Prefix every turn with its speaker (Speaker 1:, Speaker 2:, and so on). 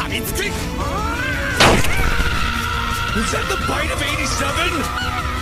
Speaker 1: みつけ。Is that the bite of 87?